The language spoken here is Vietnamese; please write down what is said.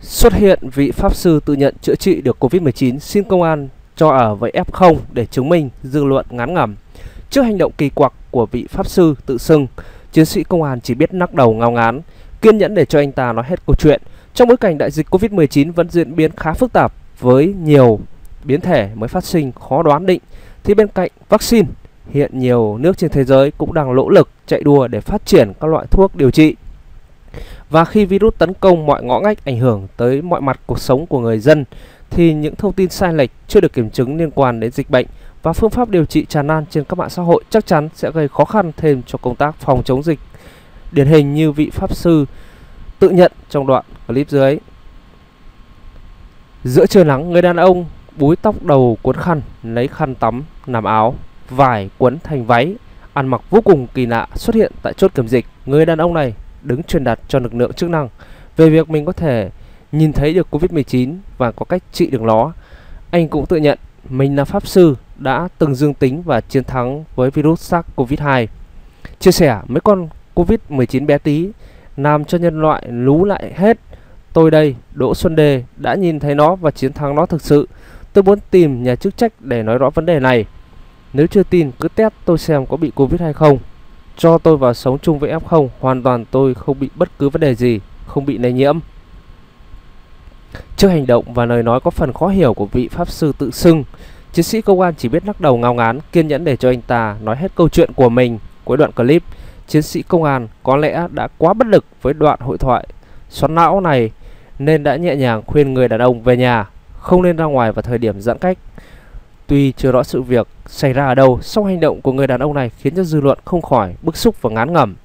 Xuất hiện vị pháp sư tự nhận chữa trị được Covid-19 xin công an cho ở với F0 để chứng minh, dư luận ngán ngẩm. Trước hành động kỳ quặc của vị pháp sư tự xưng, chiến sĩ công an chỉ biết lắc đầu ngao ngán, kiên nhẫn để cho anh ta nói hết câu chuyện. Trong bối cảnh đại dịch Covid-19 vẫn diễn biến khá phức tạp với nhiều biến thể mới phát sinh khó đoán định, thì bên cạnh vaccine, hiện nhiều nước trên thế giới cũng đang nỗ lực chạy đua để phát triển các loại thuốc điều trị. Và khi virus tấn công mọi ngõ ngách, ảnh hưởng tới mọi mặt cuộc sống của người dân, thì những thông tin sai lệch chưa được kiểm chứng liên quan đến dịch bệnh và phương pháp điều trị tràn lan trên các mạng xã hội chắc chắn sẽ gây khó khăn thêm cho công tác phòng chống dịch. Điển hình như vị pháp sư tự nhận trong đoạn clip dưới. Giữa trời nắng, người đàn ông búi tóc đầu cuốn khăn, lấy khăn tắm làm áo, vải quấn thành váy, ăn mặc vô cùng kỳ lạ xuất hiện tại chốt kiểm dịch. Người đàn ông này đứng truyền đạt cho lực lượng chức năng về việc mình có thể nhìn thấy được Covid-19 và có cách trị được nó. Anh cũng tự nhận mình là pháp sư đã từng dương tính và chiến thắng với virus SARS-CoV-2. Chia sẻ mấy con Covid-19 bé tí làm cho nhân loại lú lại hết. Tôi đây, Đỗ Xuân Đê, đã nhìn thấy nó và chiến thắng nó thực sự. Tôi muốn tìm nhà chức trách để nói rõ vấn đề này. Nếu chưa tin, cứ test tôi xem có bị Covid hay không. Cho tôi vào sống chung với F0, hoàn toàn tôi không bị bất cứ vấn đề gì, không bị lây nhiễm. Trước hành động và lời nói có phần khó hiểu của vị pháp sư tự xưng, chiến sĩ công an chỉ biết lắc đầu ngao ngán, kiên nhẫn để cho anh ta nói hết câu chuyện của mình. Cuối đoạn clip, chiến sĩ công an có lẽ đã quá bất lực với đoạn hội thoại xoắn não này nên đã nhẹ nhàng khuyên người đàn ông về nhà, không nên ra ngoài vào thời điểm giãn cách. Tuy chưa rõ sự việc xảy ra ở đâu, song hành động của người đàn ông này khiến cho dư luận không khỏi bức xúc và ngán ngẩm.